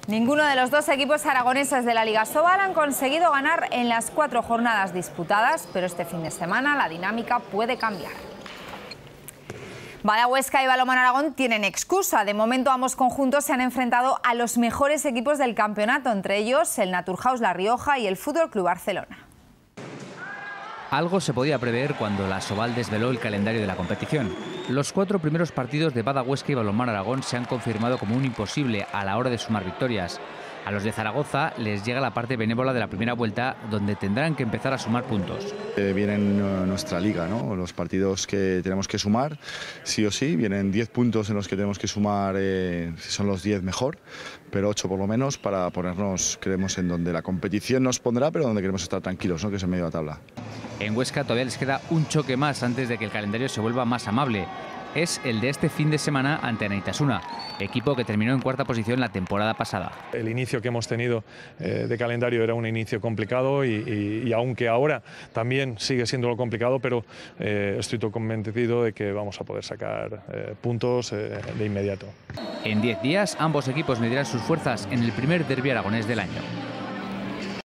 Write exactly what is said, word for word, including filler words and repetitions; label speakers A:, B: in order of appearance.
A: Ninguno de los dos equipos aragoneses de la Liga Sobal han conseguido ganar en las cuatro jornadas disputadas, pero este fin de semana la dinámica puede cambiar. Bada Huesca y Balonmano Aragón tienen excusa. De momento ambos conjuntos se han enfrentado a los mejores equipos del campeonato, entre ellos el Naturhaus La Rioja y el Fútbol Club Barcelona.
B: Algo se podía prever cuando la Sobal desveló el calendario de la competición. Los cuatro primeros partidos de Bada Huesca y Balonmano Aragón se han confirmado como un imposible a la hora de sumar victorias. A los de Zaragoza les llega la parte benévola de la primera vuelta, donde tendrán que empezar a sumar puntos.
C: Eh, viene nuestra liga, ¿no? Los partidos que tenemos que sumar, sí o sí, vienen diez puntos en los que tenemos que sumar, eh, si son los diez mejor, pero ocho por lo menos para ponernos, creemos, en donde la competición nos pondrá, pero donde queremos estar tranquilos, ¿no? Que es en medio de la tabla.
B: En Huesca todavía les queda un choque más antes de que el calendario se vuelva más amable. Es el de este fin de semana ante Anaitasuna, equipo que terminó en cuarta posición la temporada pasada.
D: El inicio que hemos tenido eh, de calendario era un inicio complicado y, y, y aunque ahora también sigue siendo lo complicado, pero eh, estoy todo convencido de que vamos a poder sacar eh, puntos eh, de inmediato.
B: En diez días ambos equipos medirán sus fuerzas en el primer derbi aragonés del año.